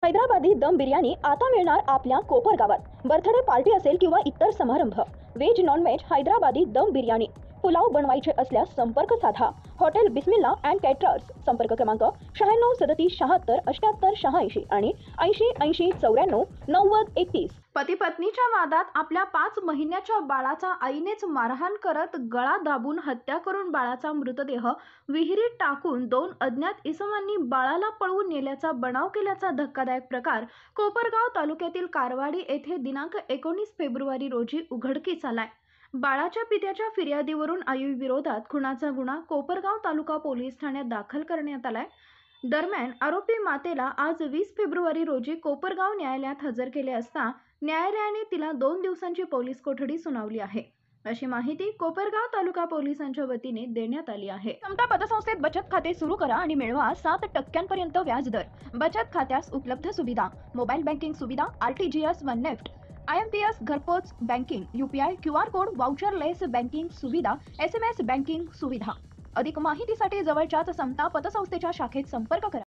हैदराबादी दम बिर्याणी आता मिळणार आपल्या कोपरगावात. बर्थडे पार्टी असेल किंवा इतर समारंभ, व्हेज नॉन व्हेज हैदराबादी दम बिर्याणी. पुलाव बनवायचे असल्यास संपर्क साधा. Hotel Bismillah and caterers. संपर्क क्रमांक 9637 78 86 आणि 80 80 94 90 31. पती पत्नीच्या वादात आपल्या 5 महिन्याच्या बाळाचा आईनेच मारहाण करत गळा दाबून हत्या करून बाळाचा मृतदेह विहिरीत टाकून 2 अज्ञात इसमांनी बाळाला पळवून नेल्याचा बनाव केल्याचा धक्कादायक प्रकार कोपरगाव तालुक्यातील कारवाडी येथे दिनांक 19 फेब्रुवारी रोजी उघडकीस आलाय. बाळाच्या पित्याच्या फिर्यादीवरून आईविरोधात खुनाचा गुन्हा कोपरगाव तालुका पोलीस ठाण्यात दाखल करण्यात आलाय. दरम्यान आरोपी मातेला आज 20 फेब्रुवारी रोजी कोपरगाव न्यायालयात हजर केले असता न्यायालयाने तिला 2 दिवसांची पोलीस कोठडी सुनावली आहे, अशी माहिती कोपरगाव तालुका पोलिसांच्या वतीने देण्यात आली आहे. समता पतसंस्थेत बचत खाते सुरू करा आणि मिळवा 7% व्याजदर. बचत खात्यास उपलब्ध सुविधा: मोबाईल बँकिंग सुविधा, RTGS व नेफ्ट, IMPS घरपोच banking, UPI QR code, voucher less banking सुविधा, SMS बँकिंग सुविधा. अधिक माहितीसाठी जवळच्याच समता पतसंस्थेच्या शाखेत संपर्क करा.